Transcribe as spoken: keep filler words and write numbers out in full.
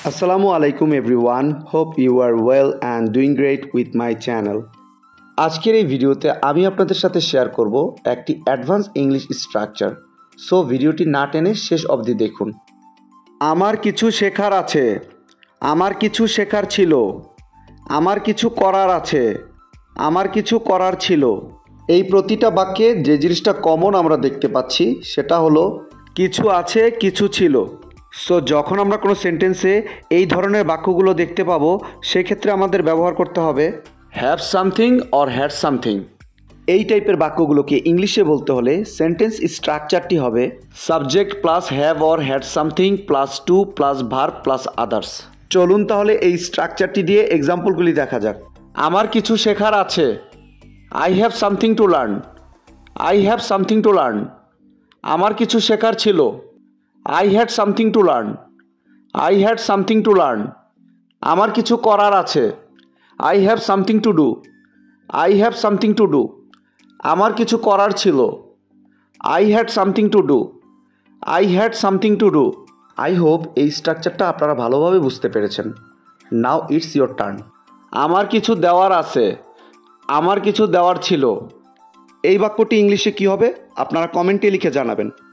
Assalamu alaikum everyone. Hope you are well and doing great with my channel. আজকের এই ভিডিওতে আমি আপনাদের সাথে শেয়ার করব একটি অ্যাডভান্স ইংলিশ স্ট্রাকচার। সো ভিডিওটি না টেনে শেষ অবধি দেখুন। আমার কিছু শেখার আছে, আমার কিছু শেখার ছিল, আমার কিছু করার আছে, আমার কিছু করার ছিল। এই প্রতিটা বাক্যে যে জিনিসটা কমন আমরা দেখতে পাচ্ছি সেটা হলো কিছু আছে, কিছু ছিল। সো যখন আমরা কোনো সেন্টেন্সে এই ধরনের বাক্যগুলো দেখতে পাবো সেক্ষেত্রে আমাদের ব্যবহার করতে হবে have something or had something. এই টাইপের বাক্যগুলোকে ইংলিশে বলতে হলে সেন্টেন্স স্ট্রাকচারটি হবে subject plus have or had something plus to plus verb plus others. চলুন তাহলে এই স্ট্রাকচারটি দিয়ে এক্সাম্পলগুলি দেখা যাক। আমার কিছু শেখার আছে, I have something to learn, I have something to learn. আমার কিছু শেখার ছিল, I had something to learn. I had something to learn. আমার কিছু করার আছে, I have something to do. I have something to do. আমার কিছু করার ছিল, I had something to do. I had something to do. I hope এই স্ট্রাকচারটা আপনারা ভালোভাবে বুঝতে পেরেছেন। Now it's your turn. আমার কিছু দেওয়ার আছে, আমার কিছু দেওয়ার ছিল। এই বাক্যটি ইংলিশে কী হবে আপনারা কমেন্টে লিখে জানাবেন।